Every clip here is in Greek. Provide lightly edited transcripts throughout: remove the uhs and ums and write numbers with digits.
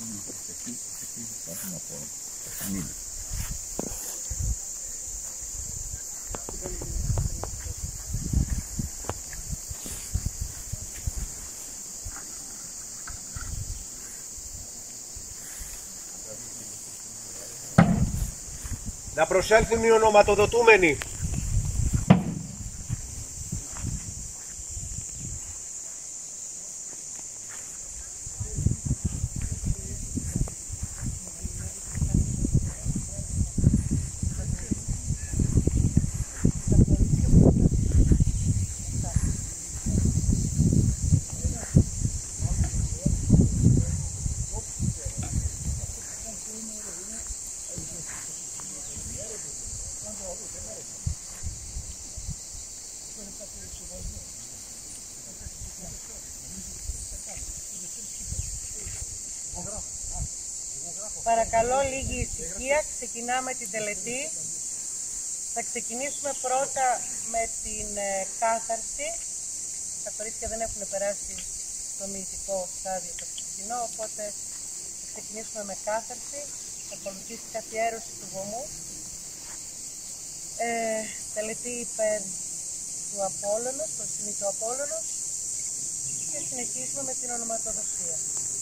Να προσέλθουν οι ονοματοδοτούμενοι. Παρακαλώ λίγη ησυχία, ξεκινάμε την τελετή. Θα ξεκινήσουμε πρώτα με την κάθαρση. Τα κορίτσια δεν έχουν περάσει στο μυητικό στάδιο το ξεκινό, οπότε θα ξεκινήσουμε με κάθαρση. Θα ακολουθήσει καθιέρωση του βωμού. Τελετή υπέρ του Απόλλωνος, προστιμή του Απόλλωνος, και συνεχίσουμε με την ονοματοδοσία.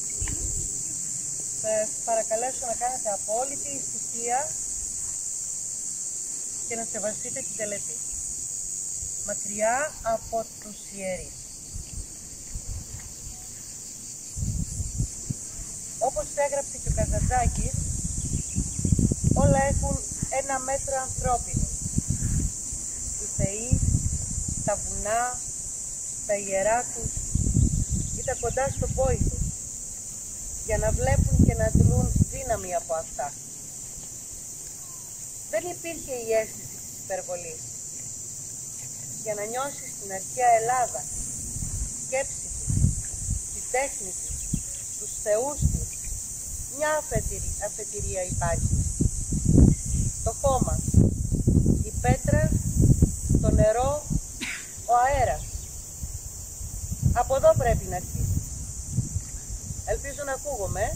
Θα παρακαλέσω να κάνετε απόλυτη ησυχία και να σεβαστείτε την τελετή, μακριά από τους ιερείς. Όπως έγραψε και ο Καζαντζάκης, όλα έχουν ένα μέτρο ανθρώπινο. Οι θεοί, τα βουνά, τα ιερά τους ήταν κοντά στον πόη τους, για να βλέπουν και να αντλούν δύναμη από αυτά. Δεν υπήρχε η αίσθηση της υπερβολής. Για να νιώσεις την αρχαία Ελλάδα, τη σκέψη της, τη τέχνη της, τους θεούς της, μια αφετηρία υπάρχει. Το χώμα, η πέτρα, το νερό, ο αέρας. Από εδώ πρέπει να αρχίσει. Ελπίζω να ακούγομαι.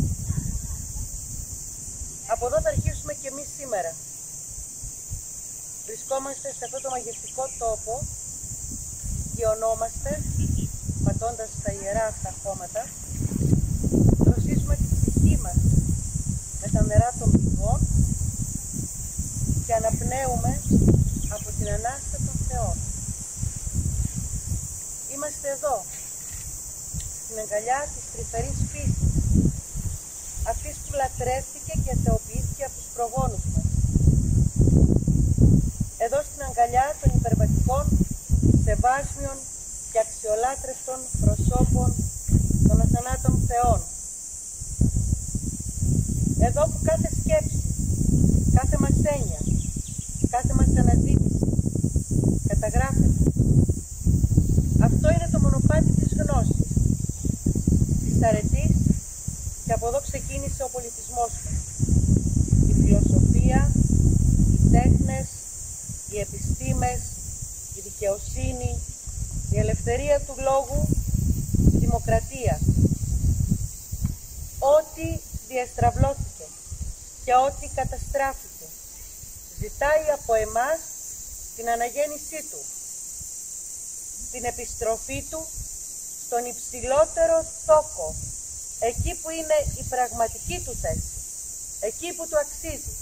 Από εδώ θα αρχίσουμε και εμείς σήμερα. Βρισκόμαστε σε αυτό το μαγευτικό τόπο, γιονόμαστε, πατώντας τα ιερά αυτά χώματα, δροσίσουμε τη ψυχή μας με τα νερά των πηγών και αναπνέουμε από την ανάσα των Θεών. Είμαστε εδώ, στην αγκαλιά της τρυφερής φύσης, αυτής που λατρεύτηκε και θεοποιήθηκε από τους προγόνους μας. Εδώ στην αγκαλιά των υπερβατικών, σεβάσμιων και αξιολάτρευτων προσώπων των αθανάτων θεών. Εδώ που κάθε σκέψη, κάθε μας έννοια, κάθε μας αναζήτηση καταγράφεται. Αυτό είναι το μονοπάτι της γνώσης, της αρετής, και από εδώ ξεκίνησε ο πολιτισμός μας. Η φιλοσοφία, οι τέχνες, οι επιστήμες, η δικαιοσύνη, η ελευθερία του λόγου, η δημοκρατία. Ό,τι διαστραβλώθηκε και ό,τι καταστράφηκε ζητάει από εμάς την αναγέννησή του, την επιστροφή του στον υψηλότερο τόκο, εκεί που είναι η πραγματική του θέση, εκεί που του αξίζει.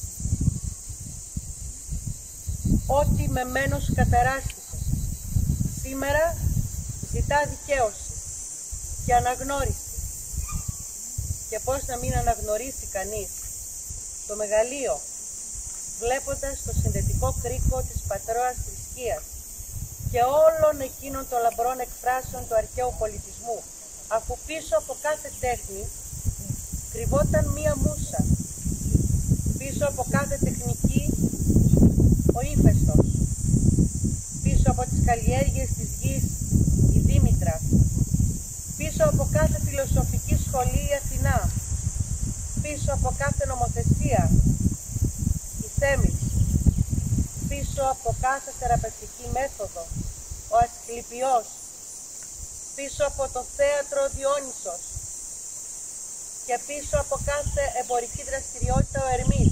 Ό,τι με μένος κατεράστηκε, σήμερα ζητά δικαίωση και αναγνώριση. Και πώς να μην αναγνωρίσει κανείς το μεγαλείο, βλέποντας το συνδετικό κρίκο της πατρόας θρησκείας και όλων εκείνων των λαμπρών εκφράσεων του αρχαίου πολιτισμού, αφού πίσω από κάθε τέχνη κρυβόταν μία μούσα, πίσω από κάθε τεχνική ο ύφεστος, πίσω από τις καλλιέργειες της γης η Δήμητρα, πίσω από κάθε φιλοσοφική σχολή η Αθηνά, πίσω από κάθε νομοθεσία η Θέμης, πίσω από κάθε θεραπευτική μέθοδο ο Ασκληπιός, πίσω από το θέατρο Διόνυσος, και πίσω από κάθε εμπορική δραστηριότητα ο Ερμής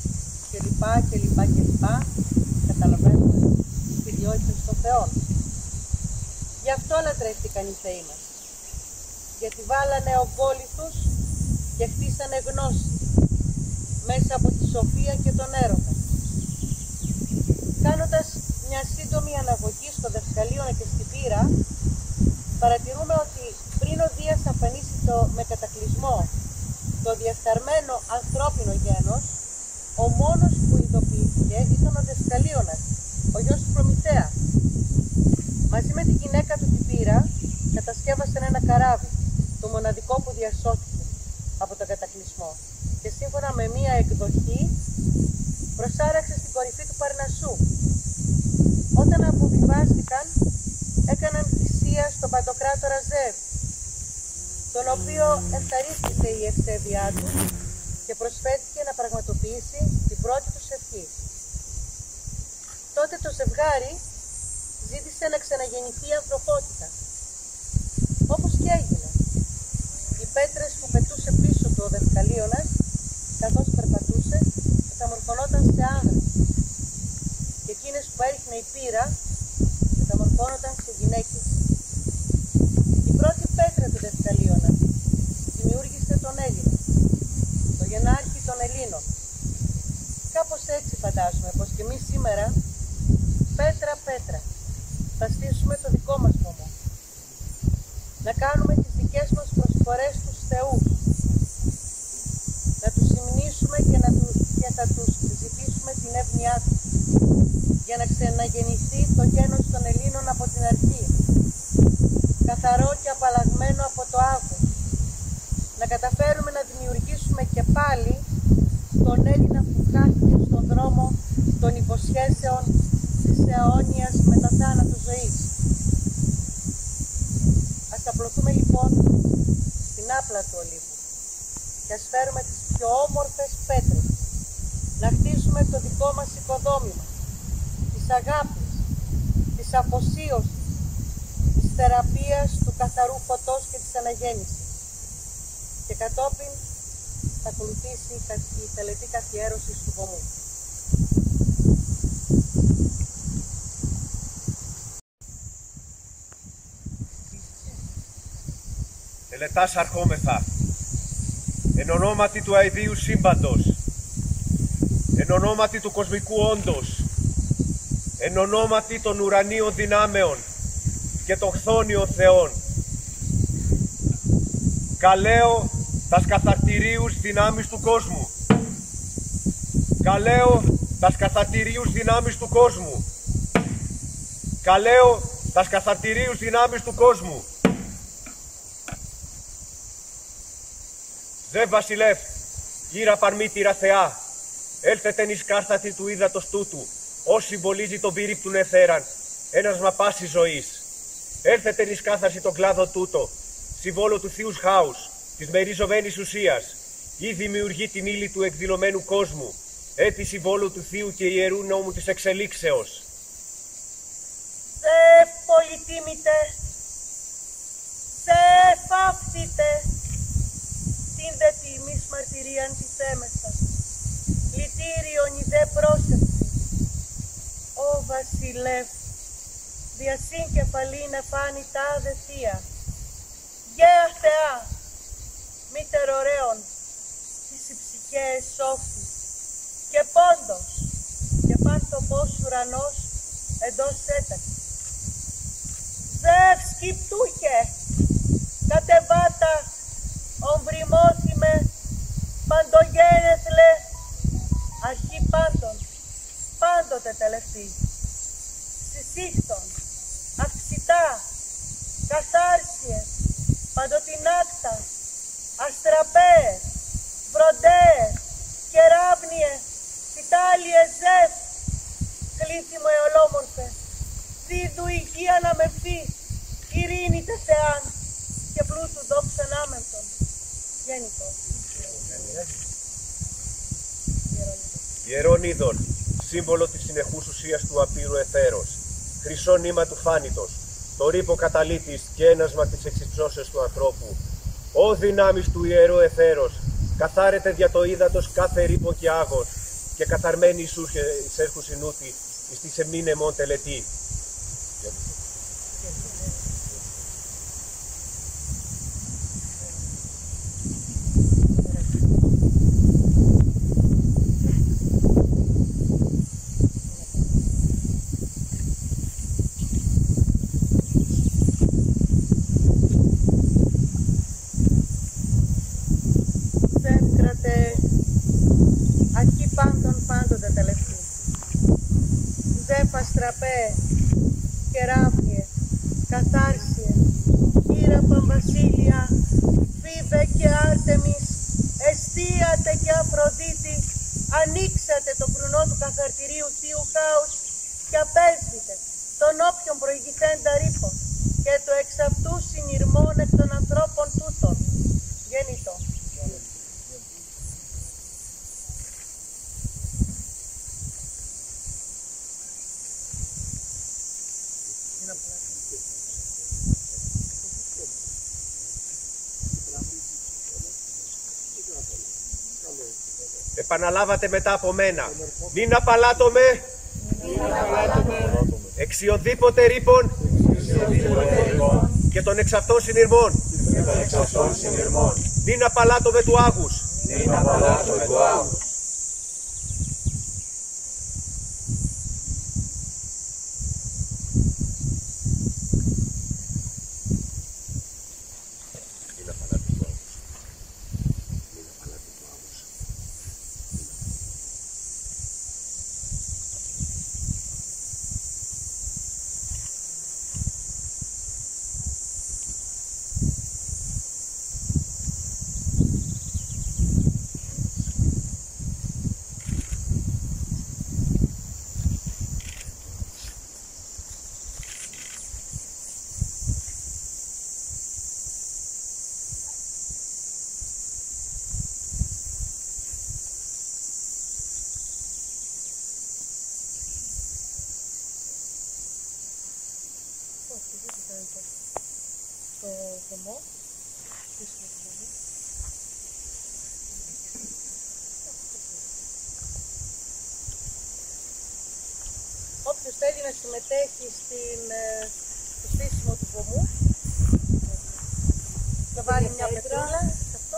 κλπ. Καταλαβαίνουμε τις ιδιότητες των θεών. Γι' αυτό λατρεύτηκαν οι θεοί μας. Γιατί βάλανε ογκόληθους και χτίσανε γνώση μέσα από τη σοφία και τον έρωτα. Κάνοντας μια σύντομη αναγωγή στο Δευκαλίωνα και στην Πύρα, παρατηρούμε ότι πριν ο Δίας αφανίσει με κατακλυσμό το διεφθαρμένο ανθρώπινο γένος, ο μόνος που ειδοποιήθηκε ήταν ο Δευκαλίωνας, ο γιος του Προμηθέα. Μαζί με τη γυναίκα του την Πύρα κατασκεύασαν ένα καράβι, το μοναδικό που διασώθηκε από τον κατακλυσμό, και σύμφωνα με μία εκδοχή προσάραξε στην κορυφή του Παρνασσού. Όταν αποβιβάστηκαν, έκαναν θυσία στον Παντοκράτορα Ζεύ, τον οποίο ευχαρίστησε η ευσέβειά του και προσφέρθηκε να πραγματοποιήσει την πρώτη τους ευχή. Τότε το ζευγάρι ζήτησε να ξαναγεννηθεί η ανθρωπότητα, όπως και έγινε. Οι πέτρες που πετούσε πίσω του ο Δευκαλίωνας, καθώς περπατούσε, μεταμορφωνόταν σε άνδρες, και εκείνες που έριχνε η Πύρα μεταμορφώνονταν σε γυναίκες. Η πρώτη πέτρα του Δευκαλίωνα δημιούργησε τον Έλληνα, το γενάρχη των Ελλήνων. Κάπως έτσι φαντάζομαι πως και εμείς σήμερα, πέτρα-πέτρα, θα στήσουμε το δικό μας βωμό. Να κάνουμε τις δικές μας προσφορές στους θεούς, να τους υμνήσουμε και θα τους ζητήσουμε την εύνοιά τους, για να ξαναγεννηθεί το γένος των Ελλήνων από την αρχή, καθαρό και απαλλαγμένο από το άγχος, να καταφέρουμε να δημιουργήσουμε και πάλι τον Έλληνα που χάθηκε στον δρόμο των υποσχέσεων της αιώνιας μεταθάνατου ζωής. Ας απλωθούμε λοιπόν στην άπλα του Ολύμπου και ας φέρουμε τις πιο όμορφες πέτρες, να χτίσουμε το δικό μας οικοδόμημα της αγάπης, της αφοσίωσης, της θεραπείας του καθαρού φωτός και της αναγέννησης. Και κατόπιν θα ακολουθήσει η τελετή καθιέρωσης του βωμού. Τελετάς αρχόμεθα, εν ονόματι του αηδίου σύμπαντος, εν ονόματι του κοσμικού όντος, εν ονόματι των ουρανίων δυνάμεων και των χθόνιων θεών. Καλέω τας καθαρτηρίους δυνάμεις του κόσμου. Καλέω τας καθαρτηρίους δυνάμεις του κόσμου. Καλέω τας καθαρτηρίους δυνάμεις του κόσμου. Ζεύ βασιλεύ, κύρα παρμήτηρα θεά, έλθετεν εις κάρθατη του ύδατος τούτου, ως συμβολίζει τον πυρίπτουν εθέραν, ένας μαπάσης ζωής. Έλθετεν εις κάθαρση τον κλάδο τούτο, συμβόλο του Θείου χάους, της μεριζωμένης ουσίας, ή δημιουργεί την ύλη του εκδηλωμένου κόσμου, έτη συμβόλου του Θείου και ιερού νόμου της εξελίξεως. Σε πολυτίμητε, σε φάφτητε, την δε τιμής μαρτυρίαν τη θέμεσα, λυτήριον η δε πρόσεψη. Ω βασιλεύ, διασύν κεφαλήν εφάνη τάδε θεία, γέα θεά, μήτερ ωραίων, της υψυχαίες σόφης, και πόντος, και πάρθοπος ουρανός εντός έταξης. Ζεύ σκυπτούχε, κατεβάτα, ομβριμώθημε, παντογένεθλε, αρχή πάντων, πάντοτε τελευτή. Συσύχτων, αυξητά, καθάρσιες, παντοτινάκτα, αστραπέες, βροντέες, κεράβνιες, φυτάλιες ζεύ, κλήθιμο εολόμορφε, δίδου υγεία να μευθεί, ειρήνη τε Θεάν και πλούτου δόξαν άμεντον. Γέννητο. Ιερόν είδον, σύμβολο της συνεχούς ουσίας του απείρου εθέρος, χρυσό νήμα του φάνητος, το ρήπο καταλήτης και ένασμα της εξυψώσεως του ανθρώπου, Ω δυνάμεις του ιερού εθέρος, καθάρετε δια το ύδατος κάθε ρήπο και άγος, και καθαρμένοι εισέρχουσιν ούτη, εις της εμήν εμών τελετή. Στραπέ, κεράφιε, καθάρσιε, κύρα Παμβασίλεια, Φίβε και Άρτεμις, εστίατε και Αφροδίτη, ανοίξατε το κρουνό του καθαρτηρίου θείου χάους και απέσβητε τον όποιον προηγηθέντα ρήπο και το εξ αυτού συνειρμών εκ των ανθρώπων τούτων. Γέννητο. Επαναλάβατε μετά από μένα. Μην απαλάτωμε εξιοδήποτε ρήπων και των εξ αυτών συνειρμών. Μην απαλάτωμε του άγους. Το βωμό. Όποιος θέλει να συμμετέχει στο στήσιμο του βωμού, θα βάλει μια πετρούλα σε αυτό.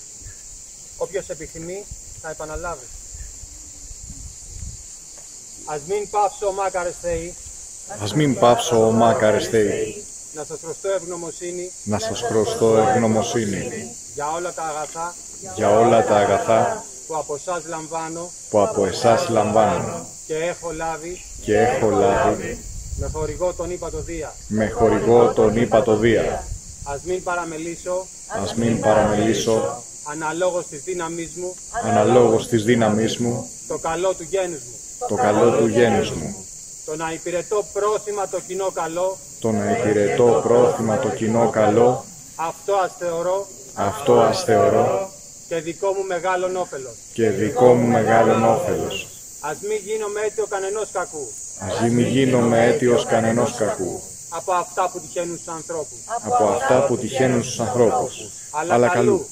Όποιος επιθυμεί να επαναλάβει. Ας μην πάψω, μάκαρες Θεοί. Ας μην πάψω, μάκαρες Θεοί. Να σας χρωστώ ευγνωμοσύνη. Να σας χρωστώ ευγνωμοσύνη. Για όλα τα αγαθά. Για όλα τα αγαθά. Που από εσάς λαμβάνω. Που από εσάς λαμβάνω. Και έχω λάβει. Και έχω λάβει. Με χορηγό τον ύπατο Δία. Με χορηγό τον ύπατο Δία. Ας μην παραμελήσω. Ας μην παραμελήσω. Αναλόγως της δύναμής μου. Αναλόγως της δύναμής μου. Το καλό του γένους μου. Το καλό του γένους μου. Το να υπηρετώ πρόθυμα το κοινό καλό. Το να υπηρετώ πρόθυμα το κοινό καλό. Αυτό ας θεωρώ. Αυτό ας θεωρώ. Και δικό μου μεγάλον όφελος. Και δικό μου μεγάλον όφελος. Ας μην γίνομαι αίτιο κανενός κακού. Ας μην γίνομαι αίτιος κανενός κακού. Από αυτά που τυχαίνουν στους ανθρώπους. Από αυτά που τυχαίνουν στους ανθρώπους. Αλλά καλού.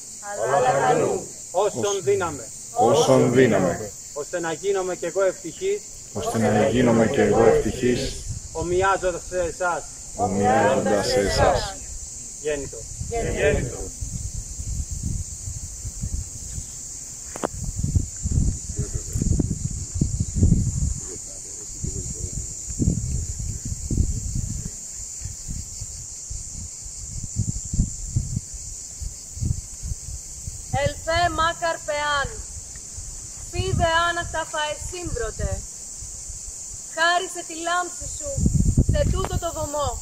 Όσον δύναμε. Όσον δύναμε. Ώστε να γίνομαι κι εγώ ευτυχής. Ώστε να γίνομαι κι εγώ ευτυχής. Ομοιάζοντας σε εσάς. Ομοιάζοντας σε εσάς. Γέννητο. Ελθέ μάκαρ πεάν, φίδε άνακτα φαεσύμπρωτε, χάρισε τη λάμψη σου σε τούτο το βωμό.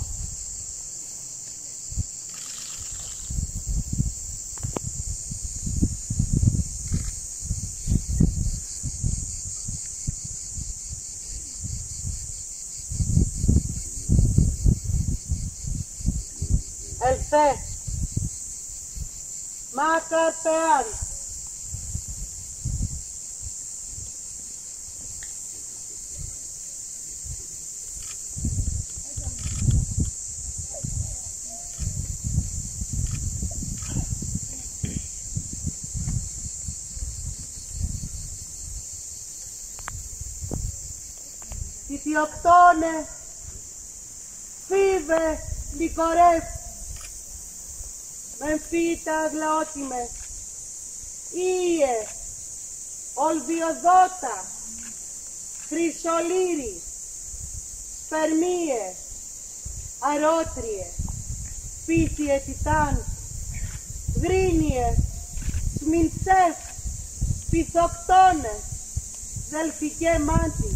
Ελθέ μάκαρ πεάν. Ηθιοκτόνε, φίβε, λικορεύ, μεμφίτα αγλαότιμε, Ήε, ολβιοδότα, χρυσολύρι, σπερμίε, αρώτριε, πίθιε τιτάν, γρίνιε, σμιντσέφ, πυθοκτόνε, δελφικέ μάτι,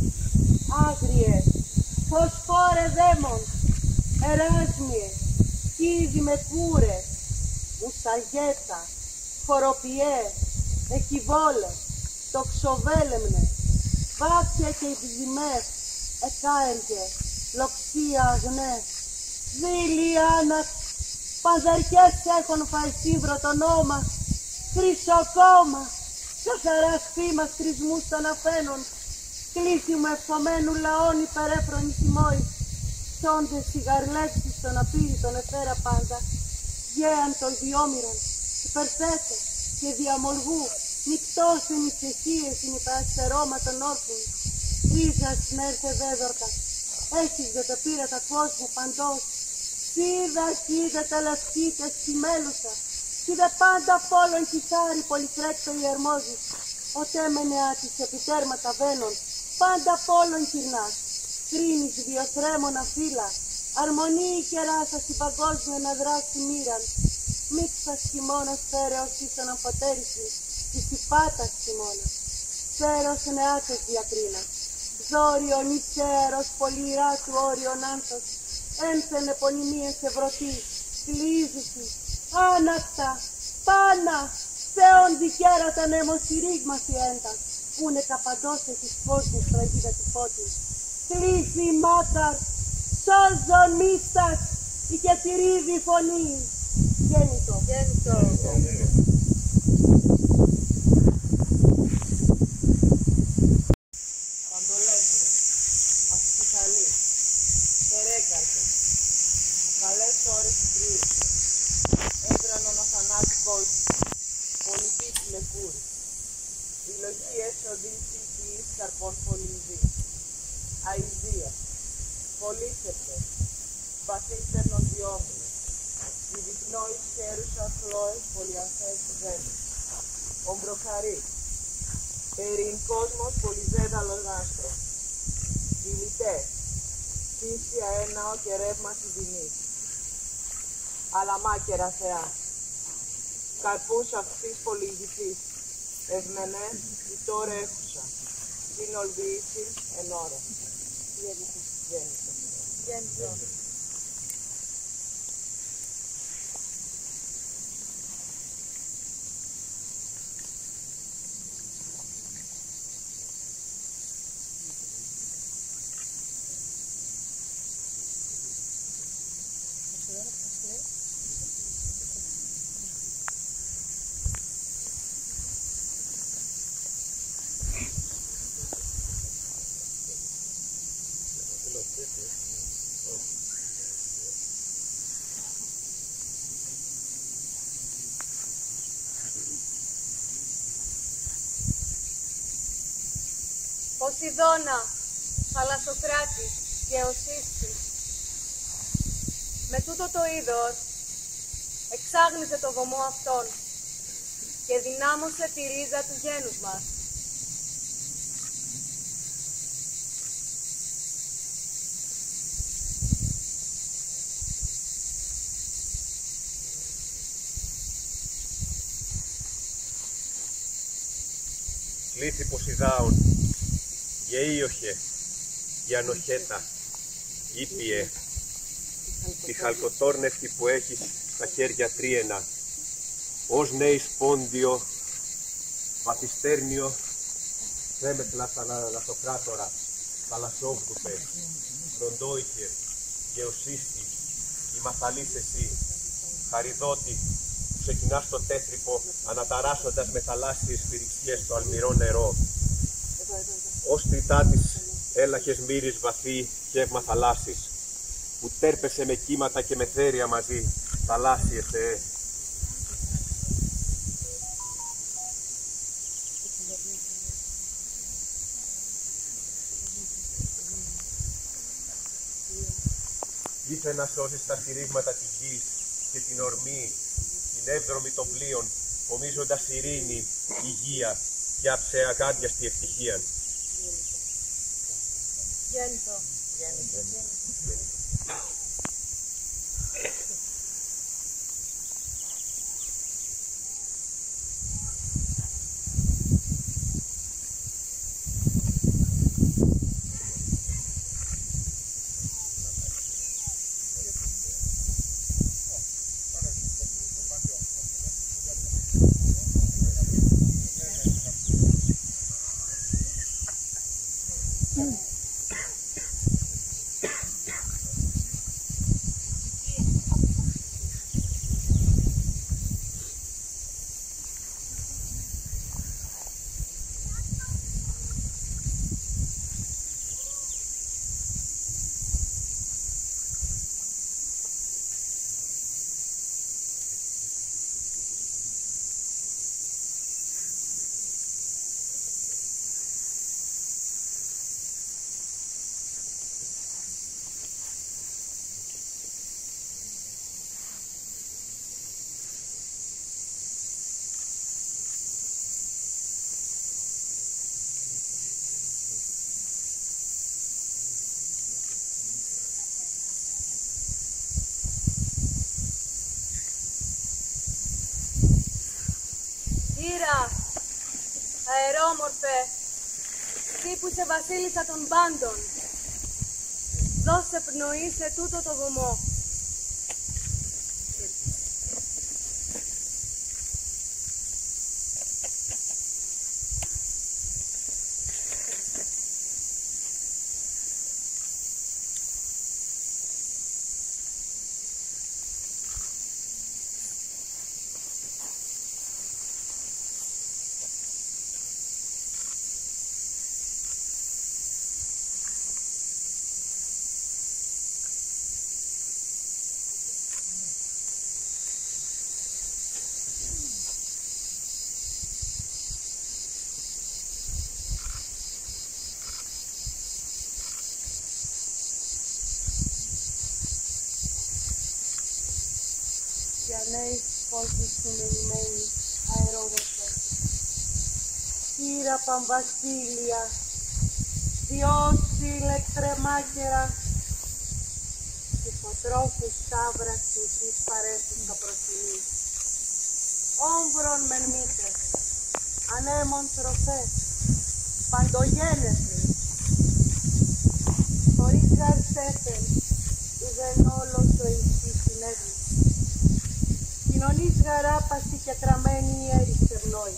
άγριε, φωσφόρε δαίμον, εράσμιε, κίδι με κούρε, μουσαγέτα, χοροπιέ, εκιβόλε, τοξοβέλεμνε, βάψια και επιζημέ, εκάεργε, λοξία αγνέ, δίλιάνακ, παζαρκές έχουν φαϊσίβρο το νόμα, χρυσοκόμα, καθαρά σφήμα στρισμούς των αφένων, κλείσιμο ευφωμένου λαών υπερέφρονη θυμόη, σόντες σιγαρλέξεις των απείρητων εφέρα πάντα, γέαν των διόμηρων, υπερθέτω και διαμοργού, νυχτός εν ησυχίες είναι τα αστερώματων όρθων, ρίζα συνέρθε δέδορκα, έχεις δε τα πύρατα κόσμου παντός, σίδα χίδε τελευκίτες σημέλουσα, σίδε πάντα πόλων κιθάρι πολυφρέκτο η ερμόζης, οτέ με νεά της επιτέρματα βαίνων, πάντα πόλων κυρνάς, κρίνεις βιοθρέμωνα φύλλα, αρμονίη κεράσα στην παγκόσμια να δράσει μοίραν, μίξας χειμώνας φέρεως ήσαν αμφωτέρηση, της υπάτας χειμώνας, φέρεως νεάτες διακρίνας, δόριον ισέρος πολυειρά του όριον άνθος, ένθεν επωνυμίες ευρωτή, κλείζουσι, άνακτα, πάνα, θεόν δικαίρατα νεμοσυρίγμαση έντα, πούνε καπαντώσε της κόσμης τραγίδα τη φώτη. Κλείσει μάκαρ, σώζον μίστας, η κετηρίδη φωνή. Γέννητο. Παντολέτρε, ασκηθαλή, τερέκαρπε, καλές ώρες συντρίουσε, έδρανον αθανάτη κόσμο, πολυπίτη λεκούρη, η έσοδίση της καρπών πολυδί, αηδία, πολύθεπτε, βαθύτερνον διόμνη, η διπνόης χέρουσα χλώες πολυαθές βέλη, ομπροχαρή, περίν κόσμος πολυδέδαλος άστρο, Δηλητές, θύσια έναο και ρεύμα της δεινής. Αλλά μάκερα Θεά, καρπούς αυτής πολυγηθής, ευμενέ η τώρα έχουσα, την ολβίηση εν ώρα. Γέννητο. Ποσειδώνα, θαλασσοκράτη και οσίστη. Με τούτο το είδος εξάγνιζε το βωμό αυτόν και δυνάμωσε τη ρίζα του γένους μας. Λύθη Ποσειδάων, γεΐοχε, Γιανοχέτα, ήπιε, τη χαλκοτόρνευτη που έχεις στα χέρια τρίαινα, ως νέης πόντιο, βαθιστέρνιο, θέμετλα θαλασσοκράτορα, θαλασσόβδουπε, φροντόιχε, γεωσίστη, η μαθαλής εσύ, χαριδότη, που ξεκινάς το τέθρυπο, αναταράσσοντας με θαλάσσιες φυριξιές το αλμυρό νερό, ως τριτά της έλαχες μύρης βαθύ γεύμα θαλάσσης, που τέρπεσε με κύματα και με θέρια μαζί, θαλάσσιε Θεέ. Ήθε να σώσεις τα στηρίγματα της γης και την ορμή, την εύδρομη των πλοίων, ομίζοντας ειρήνη, υγεία και αψεακάντιαστη ευτυχία. Γέννητο. Ήρα, αερόμορφε, εσύ που είσαι βασίλισσα των πάντων, δώσε πνοή σε τούτο το βωμό. Γιανναίοι φώτης συνδεδειμένοι, αερόμορφε. Ήρα Παμβασίλεια, πλησιώσει ηλεκτρεμάκερα, υποτρόφους σάβρας νυχής παρέσους θα προσκυνείς. Όμβρον μεν μήτες, ανέμων τροφές, παντογένεσης, χωρίς γαρσέφεν, ουδεν όλος ο ηχής συνέβη. Κοινωνής γαράπαση και κραμένη έριξε ευνόη.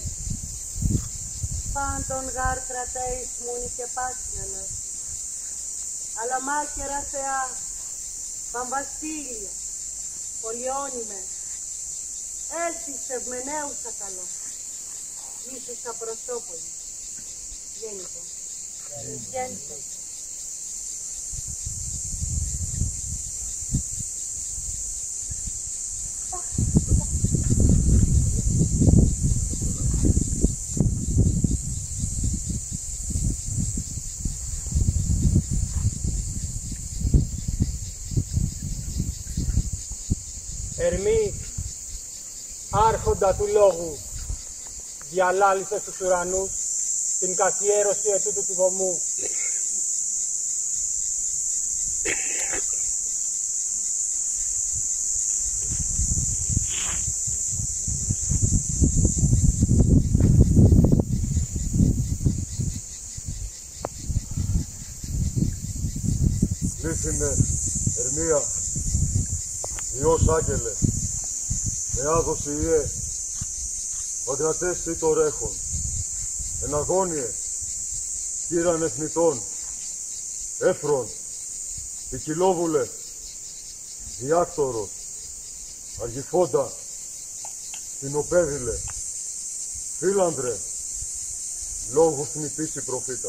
Πάντων γάρ κρατέης μούνι και πάσινανας. Αλλά μάκερα Θεά, Παμβασίλεια, Πολιόνιμε, έλθεις ευμενέουσα καλό, ίσως απροσώπολη, γέννητο, γέννητο. Ερμή, άρχοντα του λόγου, διαλάλησε στους ουρανούς την καθιέρωση ετούτου του βωμού. Λύθινε, Ερμία, Υιός Άγγελε, με άδοση Ιε, παγκρατές ή το ρέχον, εναγώνιε, κύραν εθνητών, Έφρον, Ποικιλόβουλε, Διάκτορος, Αργυφόντα, Στινοπέδηλε, Φίλανδρε, λόγου θνητήσει προφήτα,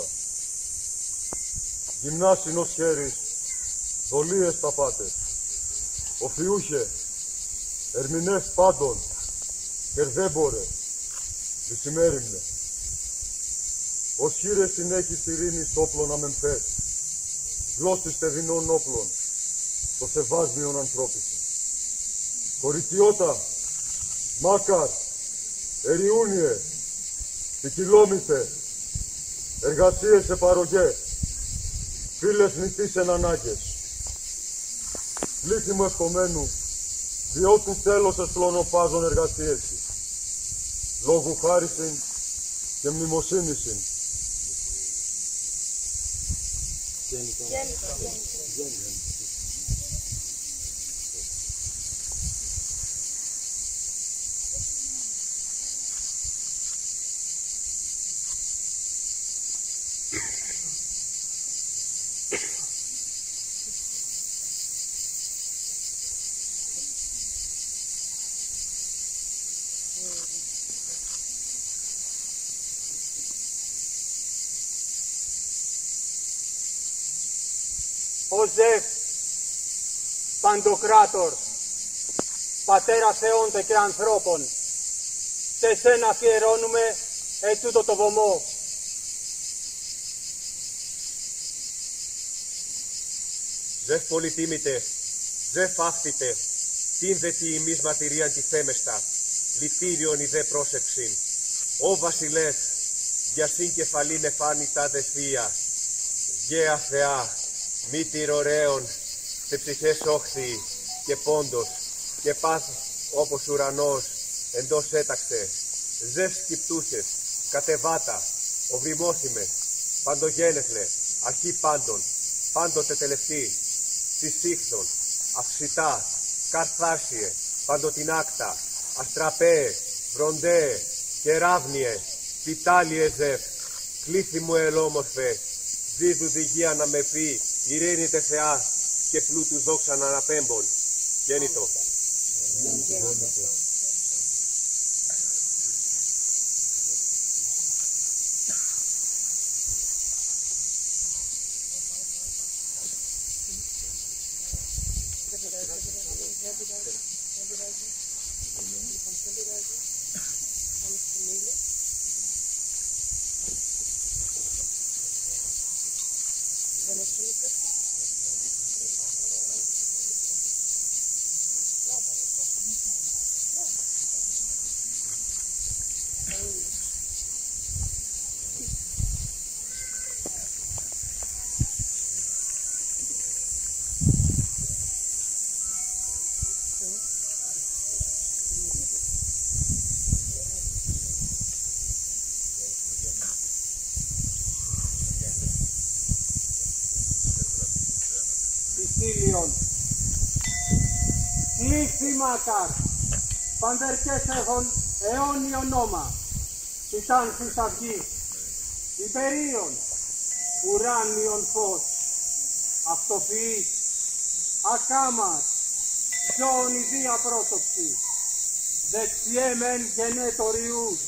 γυμνάσινος χέρις, δολίες τα πάτες, οφιούχε, ερμηνεύ πάντων, κερδέμπορε, δυσημέριμνε. Ως χείρες συνέχεις ειρήνης όπλων αμεμφές, γλώσσης τεδινών όπλων, το σεβάσμιον ανθρώπισιν. Κορικιώτα, μάκαρ, εριούνιε, ποικιλόμηθε, εργασίες σε παρογέ, φίλες νητής εν ανάγκες. Πλήθη μου ευχομένου, διότου τέλος εσπλωνοπάζων εργασίες της, λόγου χάρισιν και μνημοσύνησιν. Ο Ζεφ, Παντοκράτορ, Πατέρα Θεόντε και ανθρώπων, σε σένα αφιερώνουμε ετούτο το βωμό. Ζεφ πολυτίμητε, Ζεφ άφθητε, τίνδε τη ημείς μαρτυρίαν τη θέμεστα, λυτήριον η δε πρόσεψην. Ω βασιλεύ, για συν κεφαλήν εφάνητα δε θεία, γέα Θεά, μήτηρ ωραίων, σε ψυχές όχθη και πόντος, και πάθ όπως ουρανός, εντός έταξε, Ζεφ σκυπτούσες, κατεβάτα, οβριμόθυμε, παντογένεθλε, αρχή πάντων, πάντοτε τελευτή, συσύχθον, αυσιτά, καρθάσιε, παντοτινάκτα, αστραπέ, βροντέ, κεράβνιε, πιτάλιε Ζεφ, κλήθη μου ελόμορφε, δίδου διγεία να με πει, ειρήνητε Θεά και πλούτου δόξα να αναπέμπων. Γέννητο. Κύλιον. Κλείσιμακαρ, πανδερκές έχουν αιώνιο νόμα, τιτάνθης αυγής, υπερίων, ουράνιον φως, αυτοφυής, ακάμας, ζώων ιδία πρόσωψη, δεξιέμεν γενέτοριούς,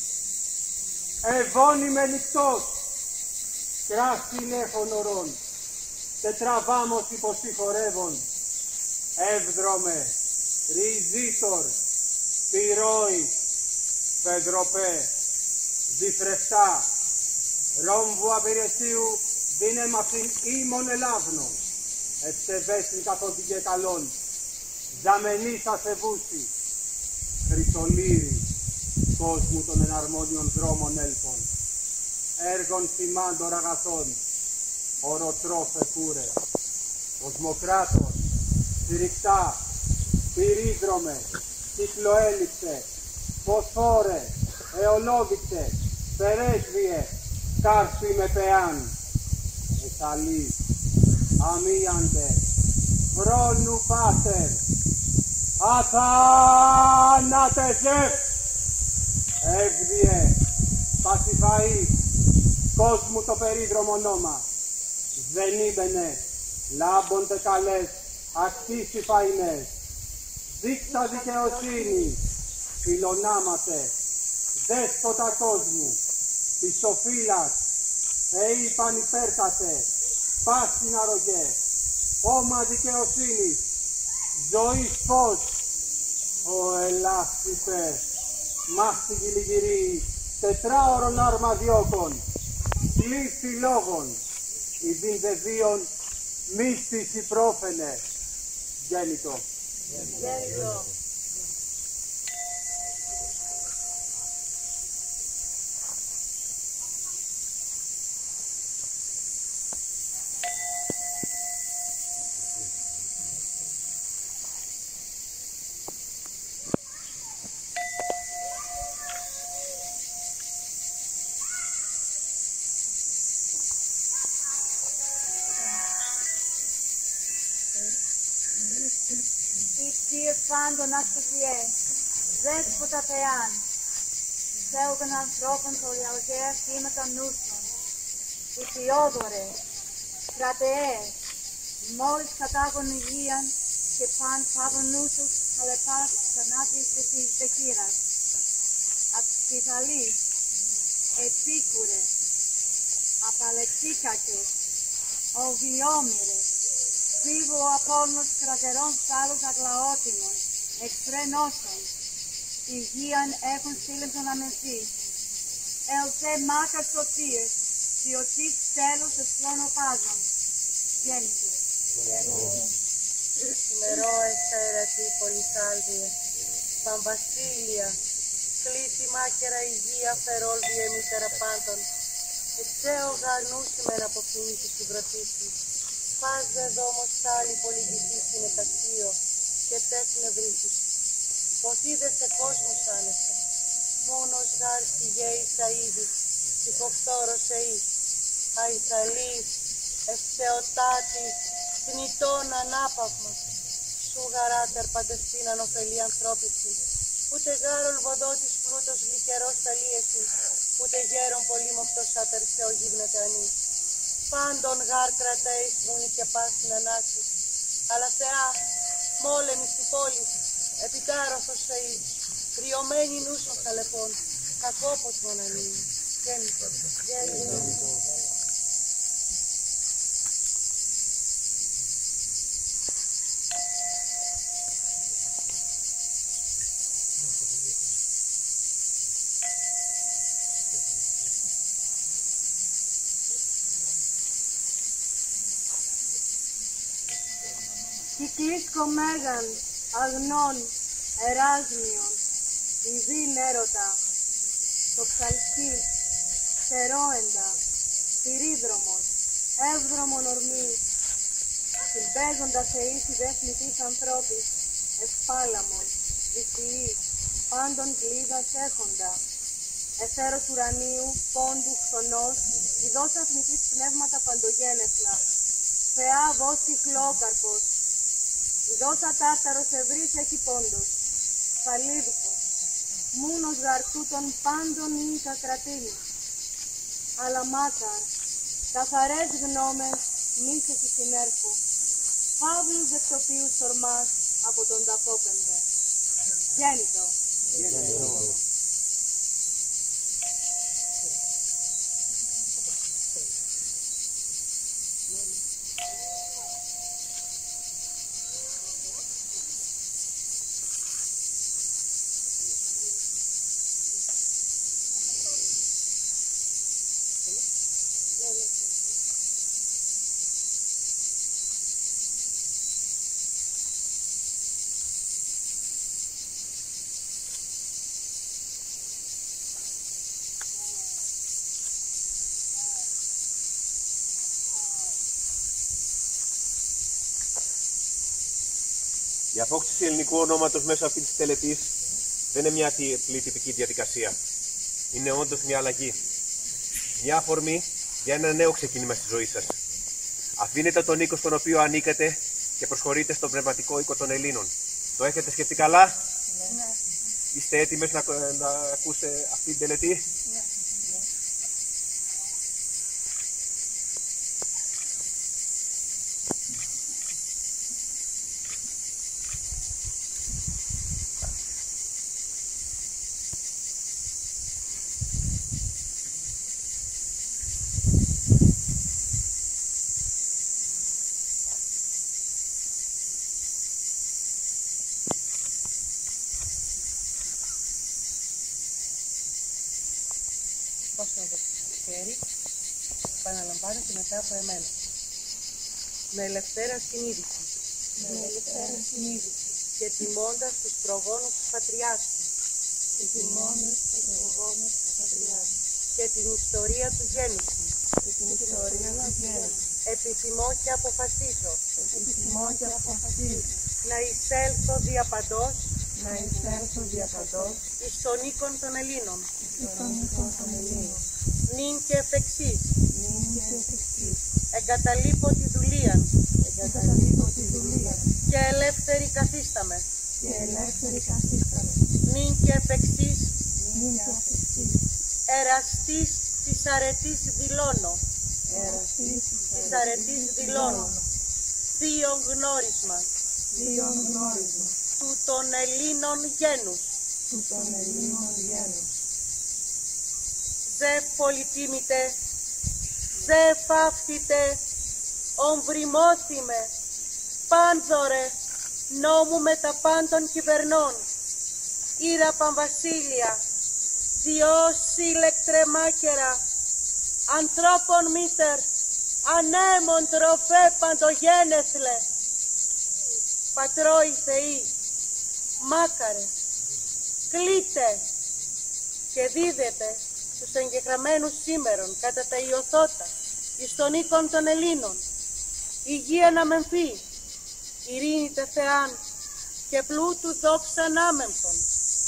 ευώνυμεν νυχτός, κράσιν έχων ορών, τετραβάμος υποσυχορεύων, εύδρομε, ριζίτορ, πυρόης, πεδροπέ, διφρεφτά, ρόμβου απειρεσίου, δίνεμασιν ήμων ελάβνων, ευσεβέσιν καθότι και καλών, ζαμενής ασεβούσι, χρυσολύρι, κόσμου των εναρμόνιων δρόμων έλπων, έργων θυμάντων αγαθών, οροτρόφε κούρε, οσμοκράτος, συρρικτά, πυρίδρομε, κυκλοέλιψε, φωσφόρε, αιολόδειξε, περέσβιε, κάρσι με πεάν, εσαλή, αμίαντε, χρόνου πάτερ, αθάνατεσε, εύδιε, πασιφαΐ, κόσμου το περίδρομο νόμα, δεν ήμπαινε, λάμπονται καλές, ακτίσι φαϊνές, δείξα δικαιοσύνη, φιλονάματε, δέσποτα κόσμου, πισοφύλας, είπαν υπέρκατε, πάσιν αρρωγέ, όμα δικαιοσύνης, ζωής φως, ο ελάχιπε, μάχτη γυλιγυρή, τετράωρον αρμαδιόκον, κλείστη λόγων, η δινδεδίων, μύστηση πρόφαινε, γέννητο. Γέννητο. Πάντων αστοχιέ, δέσποτα θεάν, Θεόγων ανθρώπων θωριαλγαία κύματα νούσων, Ιππιόδωρε, κρατεέ, μόλις κατάγων υγείαν και παν πάβων νούσους χαλεπάς θανάτης της δεκύρας, ακτιθαλής, επίκουρε, απαλεξίκακε, οβιόμηρε, Φίβο ο Απόλλωνος κρατερών θάλους αγλαότιμων, εξφρενώσεων, υγείαν έχουν στήλεν τον αμεσί. Ελθέ μάκας σωτίες, διωτής τέλους εσφρονοπάζων. Γέννητο. Ημερόες τα ερατή πολυσάλβιε, Παμβασίλεια, κλείσει μάκερα υγεία φερόλβιε μήτερα πάντων, εξαίω γαρνούσιμεν από κινήσεις συγκροτήσεις. Πας δε δόμος άλλη πολυγητής συνεταξίο και τες νευρίσεις. Πως είδε σε κόσμος άνεσε, μόνος γάρ σιγέης αίδης, ψυχοφθόρος εείς, αϊθαλής, ευσεωτάτης, θνητών ανάπαυμα, σου γαράτερ παντεστήν ανοφελή ανθρώπιση, ούτε γάρολ βοδότης πλούτος γλυκερός αλίεση, ούτε γέρον πολύμοκτος άτερ θεογύβνεται ανή. Πάντων γάρ κρατέεις μούνι και πας στην ανάξη, αλλά Θεά, μόλεμης η πόλης, επιτάρροφος Θεής, κρυωμένη νούσων χαλεπών, κακόπος μονανίνη. Γέννητο. Κυκλίσκο μέγαν, αγνών, εράσμιον, ειδήν έρωτα, το ψαλκί, στερόεντα, πυρίδρομον, εύδρομον ορμής, συμπέζοντας σε ίση δεθνητής ανθρώπης, ευπάλαμον, δυσιής, πάντων κλίδας έχοντα, εθέρος ουρανίου, πόντου, χθονός, ειδός αθνητής πνεύματα παντογένεσλα, Θεά βόσι χλόκαρπος, δόσα τάρταρος ευρύς έχει πόντος, φαλίδικος, μούνος γαρτού των πάντων ίκα κρατήνη. Αλλά μάκαρ, καθαρές γνώμες, μίσεση συνέρχου, παύλους δεκτοποιούς τορμάς από τον ταπόπεμπε. Γέννητο. Η απόκτηση ελληνικού ονόματος μέσω αυτής της τελετής δεν είναι μια απλή τυπική διαδικασία. Είναι όντως μια αλλαγή. Μια αφορμή για ένα νέο ξεκίνημα στη ζωή σας. Αφήνετε τον οίκο στον οποίο ανήκετε και προσχωρείτε στον πνευματικό οίκο των Ελλήνων. Το έχετε σκεφτεί καλά? Ναι. Είστε έτοιμες να ακούσετε αυτή την τελετή? Ναι. Πώς να το χέρι, επαναλαμβάνεται μετά από εμένα. Με ελευθέρα συνείδηση. Και τιμώντας τους προγόνους του Πατριάρχη. Και την ιστορία του γέννηση. Επιθυμώ και αποφασίζω. Να εισέλθω διαπαντός. Εις τον οίκον των Ελλήνων. Νυν και εφ' εξής. Εγκαταλείπω τη δουλεία. Και ελεύθερη καθίσταμαι. Νυν και εφ' εξής. Εραστής της αρετής δηλώνω. Θείον γνώρισμα. Του των Ελλήνων γένους. Δε πολυτίμητε, δε φάφτητε, ομβριμώθημε, πάνδωρε, νόμου με τα πάντων κυβερνών, ήρα Παμβασίλεια, διός ηλεκτρεμάκερα, ανθρώπων μήτερ, ανέμον τροφέ παντογένεθλε, πατρόι Θεοί, μάκαρε, κλείτε και δίδετε στους εγγεγραμμένους σήμερον κατά τα Ιωθώτα, εις των οίκων των Ελλήνων, υγεία να μεμφεί, ειρήνη τε Θεάν και πλούτου δόξαν άμεμφων.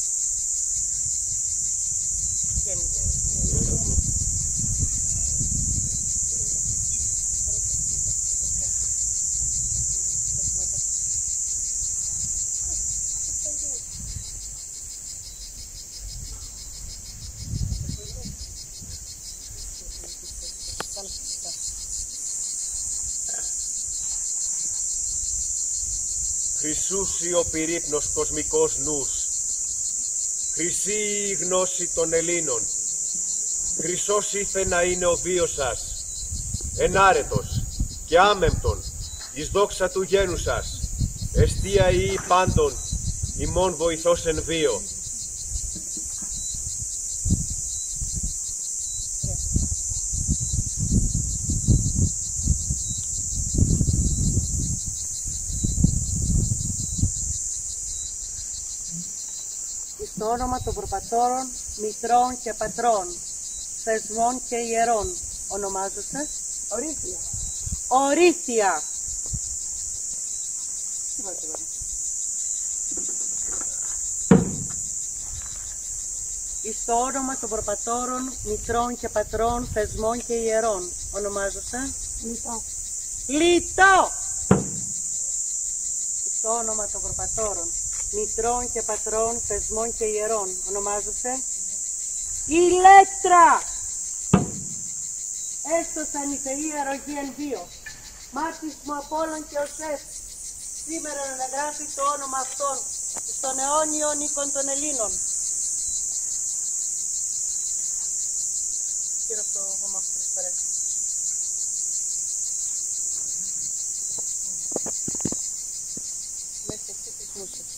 Χρυσούσι ο πυρύπνος κοσμικός νους, χρυσή η γνώση των Ελλήνων, χρυσός ήθε να είναι ο βίος σας, ενάρετος και άμεμπτον, εις δόξα του γένου σας, εστία ή πάντων, ημών βοηθός εν βίο. Στο όνομα των προπατώρων, μητρών και πατρών, θεσμών και ιερών, ονομάζονται Ορήθεια. Ορήθεια. Στο όνομα των προπατώρων, μητρών και πατρών, θεσμών και ιερών, ονομάζονται Λιτό! Στο όνομα των προπατώρων, μητρών και πατρών, θεσμών και ιερών, ονομάζωσε Ηλέκτρα! Έστωσαν οι θεοί αρρωγοί εν βίο. Μάρτης μου Απόλλων και Οσέφ, σήμερα αναγράφει το όνομα αυτών στον αιώνιο οίκον των Ελλήνων. Γύρω από το βωμό αυτές τις φορές. Μέσα εκεί τις μουσες.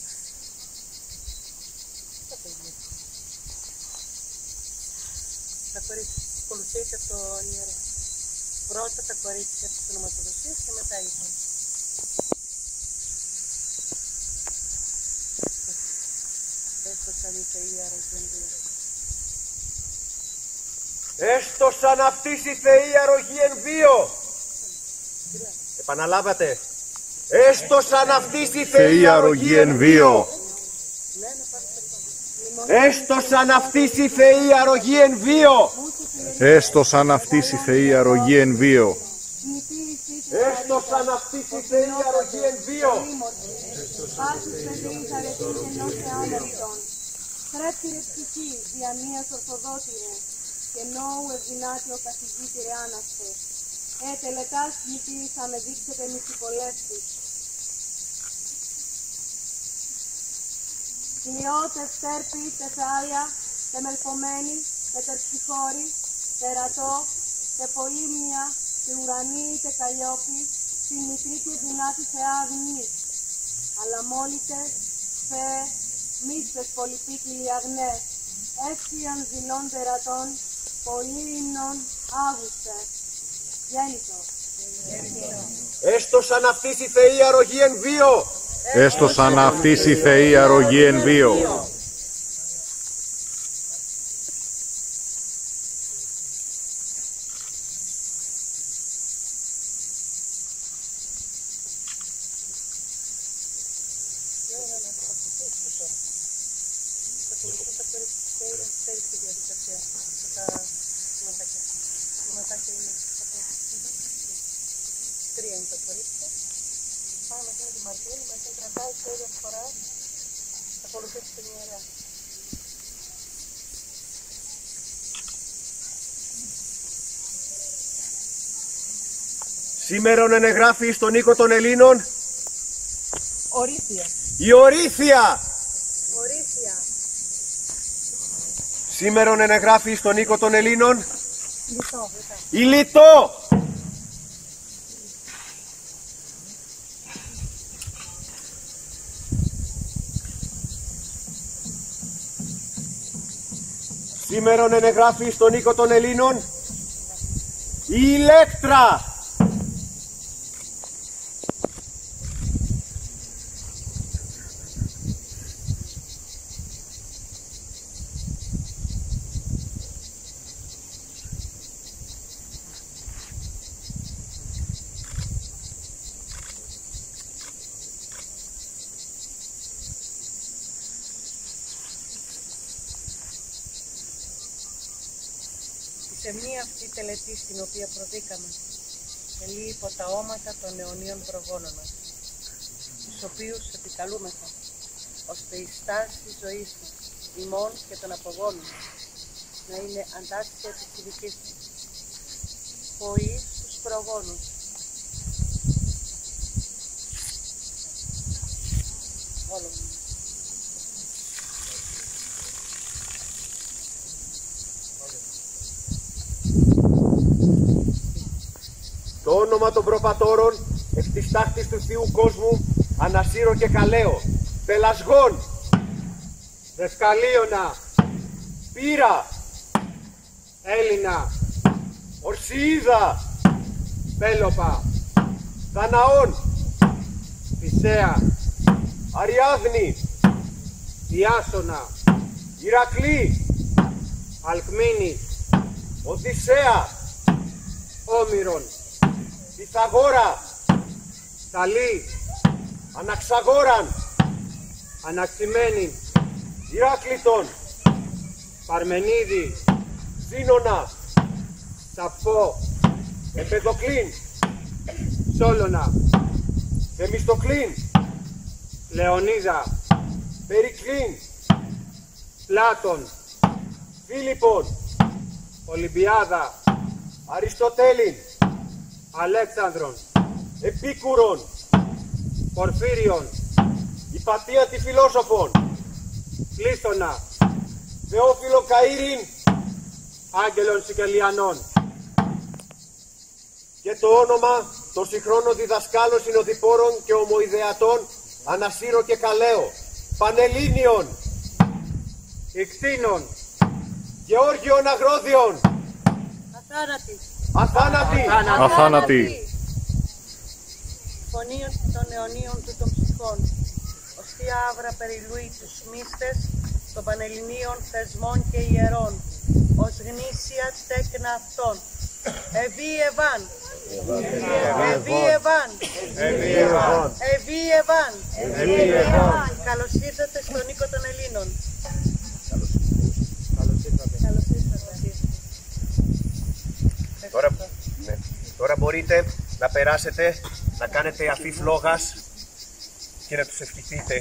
Τα κορίτσια ακολουθείτε από το ιερό. Πρώτα τα κορίτσια της ονοματοδοσίας και μετά είπαν. Έστωσαν οι θεοί αρρωγοί εν βίο. Έστωσαν αυτής οι θεοί αρρωγοί εν βίο. Επαναλάβατε. Έστωσαν αυτής οι θεοί αρρωγοί εν βίο. Έστωσαν αυτής οι θεοί αρρωγοί εν βίο. Έστωσαν αυτής οι θεοί αρρωγοί εν βίο. Έστωσαν αυτής οι θεοί αρρωγοί εν βίο. Πάσης παιδεής αρετής ενός θεάνευτον. Θρέπτηρε ψυχή, διανίας ορθοδότηρε, και νόου ευδυνάτιο καθηγήτηρε άναστες. Τελετάς γητής θα με δείξετε μυθικολεύτης. Ηλιώτε στέρπη, τεθάλια, τεμελπομένη, τετερψυχώρη, τερατό, τεπολύμνια, τε ουρανή, τε καλλιόπη, την μικρή και δυνάτη θεά αγνής. Αλλά μόλιτε, Θεέ, μίστες πολυπίκλοι αγνέ, εύχιον δειλών τερατών, πολύ ύμνων Αύγουστε. Γέννητο. Έστωσαν αυτής οι θεοί αρρωγοί εν βίο. Έστωσαν αυτής οι θεοί αρρωγοί εν βίο. Τρία είναι τα κορίτσια. Πάμε μαζί με τη Μαρτίνη, μας την κρατάει σε όλη φορά. Θα ακολουθήσει την ιερέα. Σήμερον ενεγράφει στον οίκο των Ελλήνων Ορήθεια. η Ορήθεια. Ορήθεια. Σήμερον ενεγράφει στον οίκο των Ελλήνων Λιτό. η Λιτό. Σήμερον ενεγράφει στον οίκο των Ελλήνων η Ηλέκτρα. Σε μία αυτή τελετή στην οποία προδίκαμε, ελεί υπό τα όματα των αιωνίων προγόνων μας, τους οποίους επικαλούμεθα, ώστε η στάση της ζωής μας, ημών και των απογόνων μας, να είναι αντάξια της δικής μας, ποή στους προγόνους. Όλο μου. Το όνομα των προπατώρων εκ της τάχτης του Θείου κόσμου ανασύρω και καλέω. Πελασγών, Δευκαλίωνα, Πύρα, Έλληνα, Ορσιίδα, Πέλοπα, Δαναών, Θησέα, Αριάδνη, Ιάσονα, Ηρακλή, Αλκμήνης, Οδυσσέα, Όμηρον, Πυθαγόρα, Θαλή, Αναξαγόραν, Αναξημένη, Ηράκλειτον, Παρμενίδη, Ζήνονα, Σαφό, Εμπεδοκλήν, Σόλωνα, Θεμιστοκλήν, Λεωνίδα, Περικλήν, Πλάτων, Φίλιππον, Ολυμπιάδα, Αριστοτέλην, Αλέξανδρον, Επίκουρον, Πορφύριον, Υπατίατη φιλόσοφον, Πλίστονα, Θεόφιλο Καΐρην Άγγελων Σικελιανών, και το όνομα των συγχρόνων διδασκάλων συνοδοιπόρων και ομοειδεατών Ανασύρο και Καλαίο, Πανελλήνιων, Ικτίνων, Γεώργιων Αγρόδιων, Αθάνατη. Αθάνατη, Αθάνατη. Φωνή των αιωνίων του των ψυχών. Ωστή άβρα περιλούει τους μύστες των Πανελληνίων θεσμών και ιερών, ως γνήσια τέκνα αυτών. Ευή Εβάν, Ευή Εβάν, Ευή Εβάν. Καλώς ήρθατε στον οίκο των Ελλήνων. Τώρα μπορείτε να περάσετε, να κάνετε αφή φλόγας και να τους ευχηθείτε.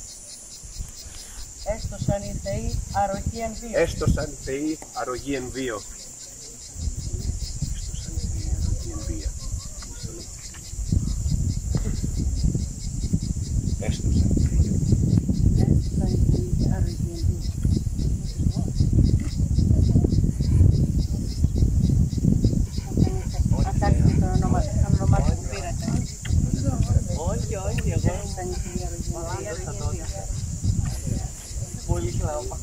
Έστωσαν οι Θεοί αρρωγή εν βίο. Έστωσαν οι Θεοί αρρωγή εν βίο. Έστωσαν οι Θεοί. Έστωσαν οι Θεοί αρρωγή εν βίο. Ακάλυψε τον όνομα που πήρατε. Όχι, εγώ. Έστωσαν οι Θεοί αρρωγή εν βίο. Πολύ κλάμα.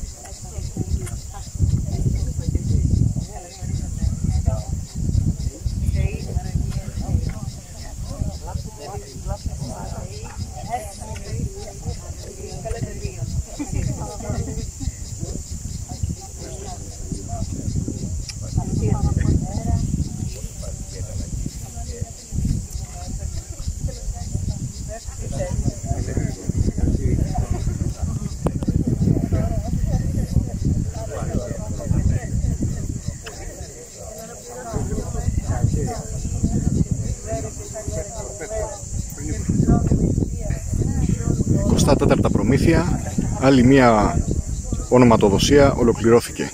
Τέταρτα προμήθεια, άλλη μία ονοματοδοσία ολοκληρώθηκε.